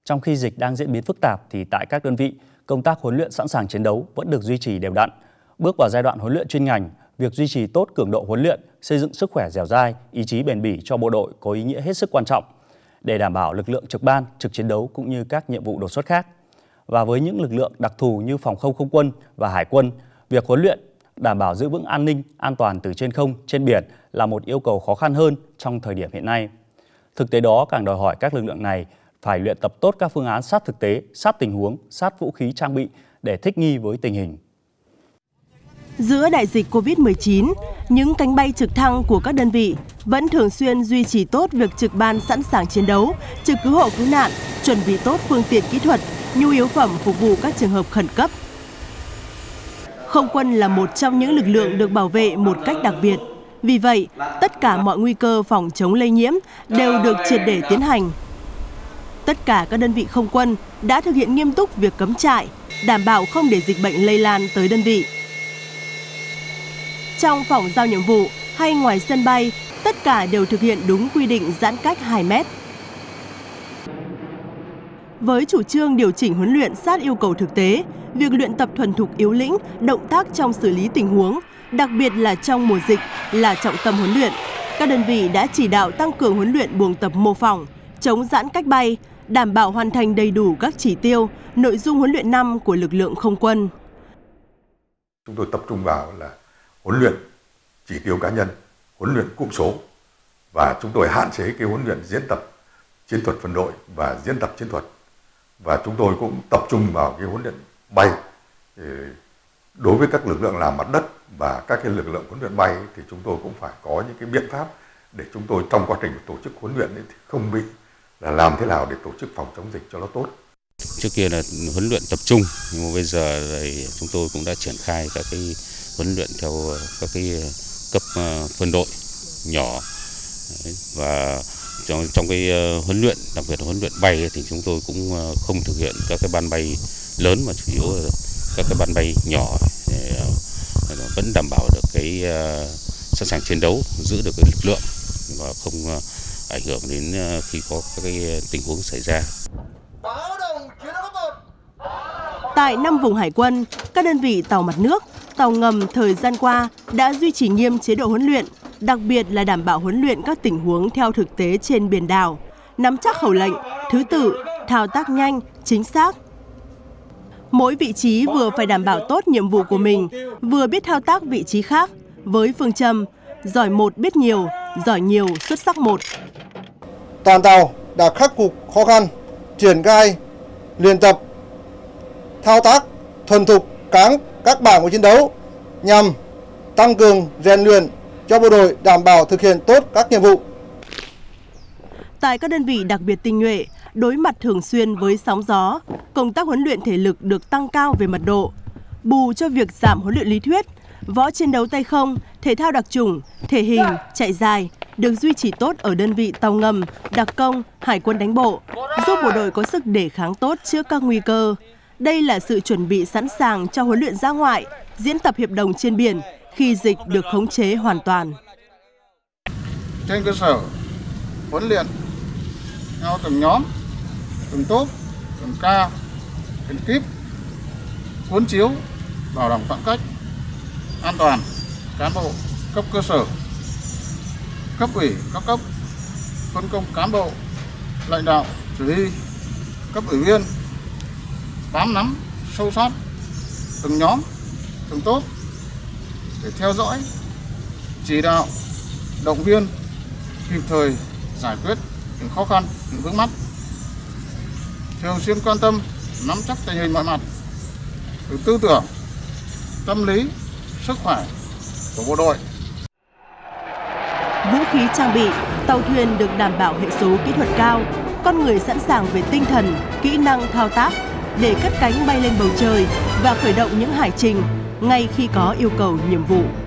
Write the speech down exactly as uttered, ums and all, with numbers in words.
Trong khi dịch đang diễn biến phức tạp thì tại các đơn vị, công tác huấn luyện sẵn sàng chiến đấu vẫn được duy trì đều đặn. Bước vào giai đoạn huấn luyện chuyên ngành, việc duy trì tốt cường độ huấn luyện, xây dựng sức khỏe dẻo dai, ý chí bền bỉ cho bộ đội có ý nghĩa hết sức quan trọng để đảm bảo lực lượng trực ban, trực chiến đấu cũng như các nhiệm vụ đột xuất khác. Và với những lực lượng đặc thù như phòng không không quân và hải quân, việc huấn luyện đảm bảo giữ vững an ninh, an toàn từ trên không, trên biển là một yêu cầu khó khăn hơn trong thời điểm hiện nay. Thực tế đó càng đòi hỏi các lực lượng này phải luyện tập tốt các phương án sát thực tế, sát tình huống, sát vũ khí trang bị để thích nghi với tình hình. Giữa đại dịch Covid mười chín, những cánh bay trực thăng của các đơn vị vẫn thường xuyên duy trì tốt việc trực ban sẵn sàng chiến đấu, trực cứu hộ cứu nạn, chuẩn bị tốt phương tiện kỹ thuật, nhu yếu phẩm phục vụ các trường hợp khẩn cấp. Không quân là một trong những lực lượng được bảo vệ một cách đặc biệt. Vì vậy, tất cả mọi nguy cơ phòng chống lây nhiễm đều được triệt để tiến hành. Tất cả các đơn vị không quân đã thực hiện nghiêm túc việc cắm trại, đảm bảo không để dịch bệnh lây lan tới đơn vị. Trong phòng giao nhiệm vụ hay ngoài sân bay, tất cả đều thực hiện đúng quy định giãn cách hai mét. Với chủ trương điều chỉnh huấn luyện sát yêu cầu thực tế, việc luyện tập thuần thục yếu lĩnh, động tác trong xử lý tình huống, đặc biệt là trong mùa dịch là trọng tâm huấn luyện. Các đơn vị đã chỉ đạo tăng cường huấn luyện buồng tập mô phỏng, chống giãn cách bay, đảm bảo hoàn thành đầy đủ các chỉ tiêu, nội dung huấn luyện năm của lực lượng không quân. Chúng tôi tập trung vào là huấn luyện chỉ tiêu cá nhân, huấn luyện cụm số và chúng tôi hạn chế cái huấn luyện diễn tập chiến thuật phân đội và diễn tập chiến thuật. Và chúng tôi cũng tập trung vào cái huấn luyện bay. Đối với các lực lượng làm mặt đất và các cái lực lượng huấn luyện bay thì chúng tôi cũng phải có những cái biện pháp để chúng tôi trong quá trình tổ chức huấn luyện ấy thì không bị là làm thế nào để tổ chức phòng chống dịch cho nó tốt. Trước kia là huấn luyện tập trung, nhưng mà bây giờ thì chúng tôi cũng đã triển khai các cái huấn luyện theo các cái cấp phân đội nhỏ. Và trong, trong cái huấn luyện, đặc biệt là huấn luyện bay thì chúng tôi cũng không thực hiện các cái ban bay lớn mà chủ yếu là các cái ban bay nhỏ để vẫn đảm bảo được cái sẵn sàng chiến đấu, giữ được cái lực lượng và không ảnh hưởng đến khi có các cái tình huống xảy ra. Tại năm vùng hải quân, các đơn vị tàu mặt nước, tàu ngầm thời gian qua đã duy trì nghiêm chế độ huấn luyện, đặc biệt là đảm bảo huấn luyện các tình huống theo thực tế trên biển đảo, nắm chắc khẩu lệnh, thứ tự, thao tác nhanh, chính xác. Mỗi vị trí vừa phải đảm bảo tốt nhiệm vụ của mình, vừa biết thao tác vị trí khác, với phương châm giỏi một biết nhiều, giỏi nhiều xuất sắc một. Toàn tàu đã khắc phục khó khăn, triển khai, luyện tập, thao tác thuần thục các các bảng của chiến đấu nhằm tăng cường rèn luyện cho bộ đội đảm bảo thực hiện tốt các nhiệm vụ. Tại các đơn vị đặc biệt tinh nhuệ, đối mặt thường xuyên với sóng gió, công tác huấn luyện thể lực được tăng cao về mật độ. Bù cho việc giảm huấn luyện lý thuyết, võ chiến đấu tay không, thể thao đặc chủng, thể hình, chạy dài được duy trì tốt ở đơn vị tàu ngầm, đặc công, hải quân đánh bộ, giúp bộ đội có sức đề kháng tốt trước các nguy cơ. Đây là sự chuẩn bị sẵn sàng cho huấn luyện ra ngoại, diễn tập hiệp đồng trên biển khi dịch được khống chế hoàn toàn. Trên cơ sở huấn luyện theo từng nhóm, từng tốp, từng ca, từng kíp, cuốn chiếu, bảo đảm khoảng cách, an toàn, cán bộ cấp cơ sở, cấp ủy các cấp, phân công cán bộ, lãnh đạo, chỉ huy, cấp ủy viên, bám nắm sâu sát từng nhóm, từng tốp để theo dõi, chỉ đạo, động viên, kịp thời giải quyết những khó khăn, những vướng mắc. Thường xuyên quan tâm, nắm chắc tình hình mọi mặt, từ tư tưởng, tâm lý, sức khỏe của bộ đội. Vũ khí trang bị, tàu thuyền được đảm bảo hệ số kỹ thuật cao, con người sẵn sàng về tinh thần, kỹ năng thao tác để cất cánh bay lên bầu trời và khởi động những hải trình ngay khi có yêu cầu nhiệm vụ.